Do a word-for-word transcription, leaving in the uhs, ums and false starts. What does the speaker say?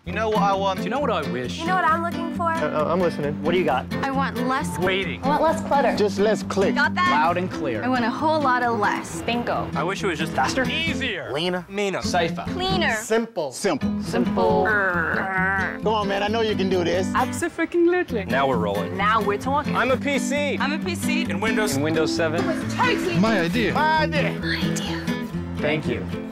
You know what I want? Do you know what I wish? You know what I'm looking for? Uh, I'm listening. What do you got? I want less Waiting. I want less clutter. Just less click. Got that? Loud and clear. I want a whole lot of less. Bingo. I wish it was just faster. Easier. Leaner. Meaner. Safer. Cleaner. Simple. Simple. Simple. Come on, man. I know you can do this. Absolutely. Now we're rolling. Now we're talking. I'm a P C. I'm a P C. In Windows. In Windows seven. Totally. My idea. My idea. My idea. Thank you.